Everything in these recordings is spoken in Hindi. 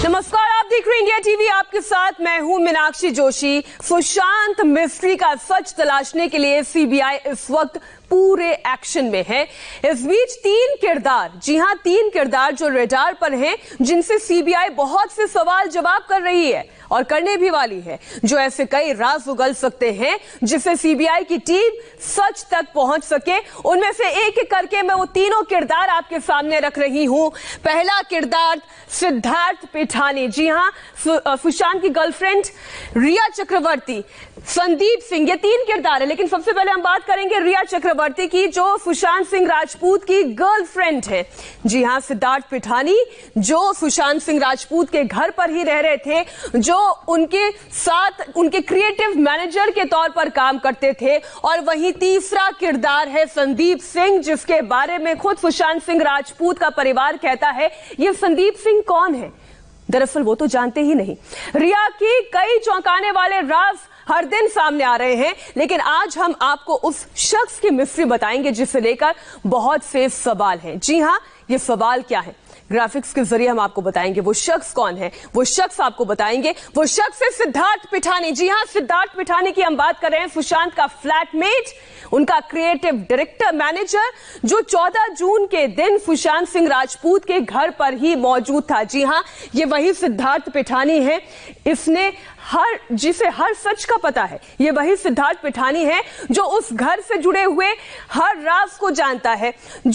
नमस्कार, आप देख रहे हैं इंडिया टीवी। आपके साथ मैं हूं मीनाक्षी जोशी। सुशांत मिस्ट्री का सच तलाशने के लिए सीबीआई इस वक्त पूरे एक्शन में है। इस बीच तीन किरदार, जी हां, तीन किरदार जो रडार पर हैं, जिनसे सीबीआई बहुत से सवाल जवाब कर रही है और करने भी वाली है, जो ऐसे कई राज उगल सकते हैं जिससे सीबीआई की टीम सच तक पहुंच सके। उनमें से एक एक करके मैं वो तीनों किरदार आपके सामने रख रही हूं। पहला किरदार सिद्धार्थ पिठानी, जी हां, सुशांत की गर्लफ्रेंड रिया चक्रवर्ती, संदीप सिंह, ये तीन किरदार है। लेकिन सबसे पहले हम बात करेंगे रिया चक्रवर्ती की, जो सुशांत सिंह राजपूत की गर्लफ्रेंड है। जी हां, सिद्धार्थ पिठानी जो सुशांत सिंह राजपूत के घर पर ही रह रहे थे, जो उनके साथ उनके क्रिएटिव मैनेजर के तौर पर काम करते थे। और वहीं तीसरा किरदार है संदीप सिंह, जिसके बारे में खुद सुशांत सिंह राजपूत का परिवार कहता है, ये संदीप सिंह कौन है? दरअसल वो तो जानते ही नहीं। रिया की कई चौंकाने वाले राज हर दिन सामने आ रहे हैं, लेकिन आज हम आपको उस शख्स की मिस्ट्री बताएंगे जिसे लेकर बहुत से सवाल हैं। जी हां, ये सवाल क्या है? ग्राफिक्स के जरिए हम आपको बताएंगे वो शख्स कौन है। वो शख्स आपको बताएंगे, वो शख्स है सिद्धार्थ पिठानी। जी हां, सिद्धार्थ पिठानी की हम बात कर रहे हैं, सुशांत का फ्लैटमेट, उनका क्रिएटिव डायरेक्टर मैनेजर, जो 14 जून के दिन सुशांत सिंह राजपूत के घर पर ही मौजूद था। जी हां, ये वही सिद्धार्थ पिठानी है, इसने जिसे हर सच का पता है। ये वही सिद्धार्थ पिठानी है जो उस घर से जुड़े हुए हर राज को जानता है,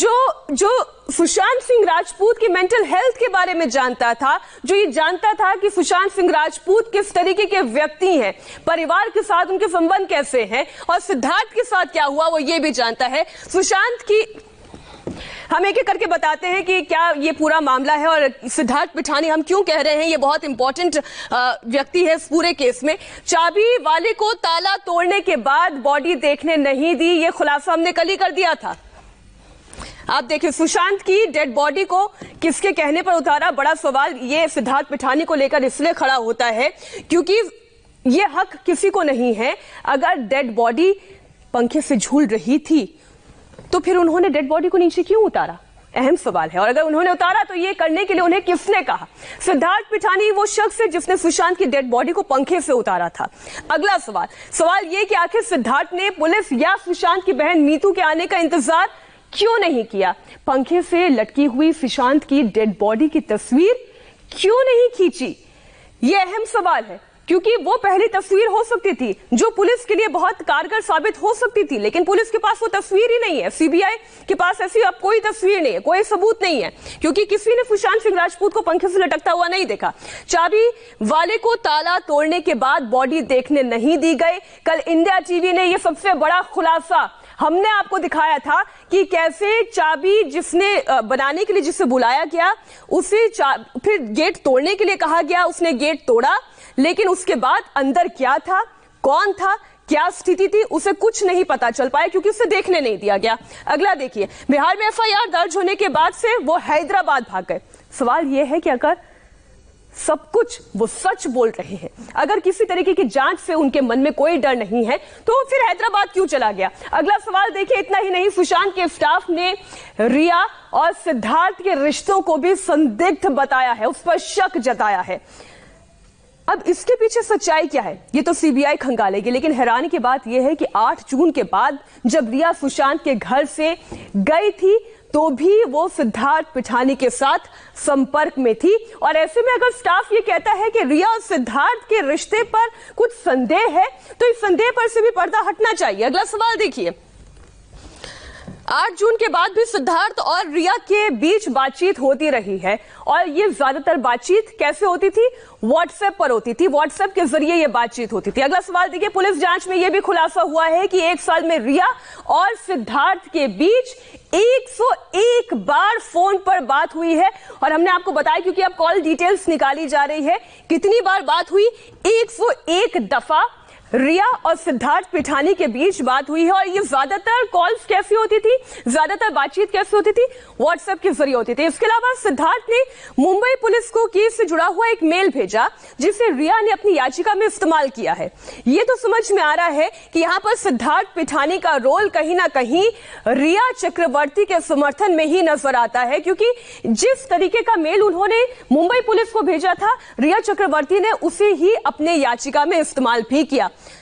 जो सुशांत सिंह राजपूत की मेंटल हेल्थ के बारे में जानता था, जो ये जानता था कि सुशांत सिंह राजपूत किस तरीके के व्यक्ति हैं, परिवार के साथ उनके संबंध कैसे हैं, और सिद्धार्थ के साथ क्या हुआ वो ये भी जानता है। सुशांत की हम एक एक करके बताते हैं कि क्या ये पूरा मामला है और सिद्धार्थ पिठानी हम क्यों कह रहे हैं ये बहुत इंपॉर्टेंट व्यक्ति है इस पूरे केस में। चाबी वाले को ताला तोड़ने के बाद बॉडी देखने नहीं दी, ये खुलासा हमने कल ही कर दिया था। आप देखिए, सुशांत की डेड बॉडी को किसके कहने पर उतारा? बड़ा सवाल ये सिद्धार्थ पिठानी को लेकर इसलिए खड़ा होता है क्योंकि ये हक किसी को नहीं है। अगर डेड बॉडी पंखे से झूल रही थी तो फिर उन्होंने डेड बॉडी को नीचे क्यों उतारा? अहम सवाल है। और अगर उन्होंने उतारा तो ये करने के लिए उन्हें किसने कहा? सिद्धार्थ पिठानी वो शख्स है जिसने सुशांत की डेड बॉडी को पंखे से उतारा था। अगला सवाल ये कि आखिर सिद्धार्थ ने पुलिस या सुशांत की बहन मीतू के आने का इंतजार क्यों नहीं किया? पंखे से लटकी हुई सुशांत की डेड बॉडी की तस्वीर क्यों नहीं खींची? ये अहम सवाल है, क्योंकि वो पहली तस्वीर हो सकती थी जो पुलिस के लिए बहुत कारगर साबित हो सकती थी, लेकिन पुलिस के पास वो तस्वीर ही नहीं है। सीबीआई के पास ऐसी अब कोई तस्वीर नहीं है, कोई सबूत नहीं है, क्योंकि किसी ने सुशांत सिंह राजपूत को पंखे से लटकता हुआ नहीं देखा। चाबी वाले को ताला तोड़ने के बाद बॉडी देखने नहीं दी गई। कल इंडिया टीवी ने ये सबसे बड़ा खुलासा हमने आपको दिखाया था कि कैसे चाबी जिसने बनाने के लिए जिसे बुलाया गया, उसे फिर गेट तोड़ने के लिए कहा गया, उसने गेट तोड़ा, लेकिन उसके बाद अंदर क्या था, कौन था, क्या स्थिति थी, उसे कुछ नहीं पता चल पाया क्योंकि उसे देखने नहीं दिया गया। अगला देखिए, बिहार में एफआईआर दर्ज होने के बाद से वो हैदराबाद भाग गए। सवाल यह है कि अगर सब कुछ वो सच बोल रहे हैं, अगर किसी तरीके की जांच से उनके मन में कोई डर नहीं है, तो फिर हैदराबाद क्यों चला गया? अगला सवाल देखिए, इतना ही नहीं, सुशांत के स्टाफ ने रिया और सिद्धार्थ के रिश्तों को भी संदिग्ध बताया है, उस पर शक जताया है। अब इसके पीछे सच्चाई क्या है ये तो सीबीआई खंगालेगी, लेकिन हैरानी की बात यह है कि 8 जून के बाद जब रिया सुशांत के घर से गई थी तो भी वो सिद्धार्थ पिठानी के साथ संपर्क में थी। और ऐसे में अगर स्टाफ ये कहता है कि रिया और सिद्धार्थ के रिश्ते पर कुछ संदेह है, तो इस संदेह पर से भी पर्दा हटना चाहिए। अगला सवाल देखिए, 8 जून के बाद भी सिद्धार्थ और रिया के बीच बातचीत होती रही है, और ये ज्यादातर बातचीत कैसे होती थी? व्हाट्सएप पर होती थी, व्हाट्सएप के जरिए ये बातचीत होती थी। अगला सवाल देखिए, पुलिस जांच में यह भी खुलासा हुआ है कि 1 साल में रिया और सिद्धार्थ के बीच 101 बार फोन पर बात हुई है। और हमने आपको बताया, क्योंकि अब कॉल डिटेल्स निकाली जा रही है, कितनी बार बात हुई? 101 दफा रिया और सिद्धार्थ पिठानी के बीच बात हुई है और ये ज्यादातर कॉल्स कैसी होती थी, ज्यादातर बातचीत कैसे होती थी, व्हाट्सएप के जरिए होती थी। इसके अलावा सिद्धार्थ ने मुंबई पुलिस को केस से जुड़ा हुआ एक मेल भेजा जिसे रिया ने अपनी याचिका में इस्तेमाल किया है। ये तो समझ में आ रहा है कि यहाँ पर सिद्धार्थ पिठानी का रोल कहीं ना कहीं रिया चक्रवर्ती के समर्थन में ही नजर आता है, क्योंकि जिस तरीके का मेल उन्होंने मुंबई पुलिस को भेजा था, रिया चक्रवर्ती ने उसे ही अपने याचिका में इस्तेमाल भी किया।